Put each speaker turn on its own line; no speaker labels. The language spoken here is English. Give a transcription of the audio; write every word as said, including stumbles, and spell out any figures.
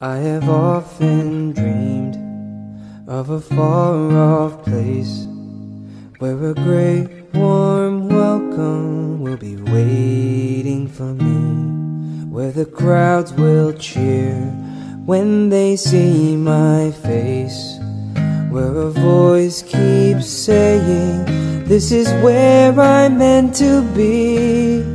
I have often dreamed of a far-off place where a great warm welcome will be waiting for me, where the crowds will cheer when they see my face, where a voice keeps saying, this is where I'm meant to be.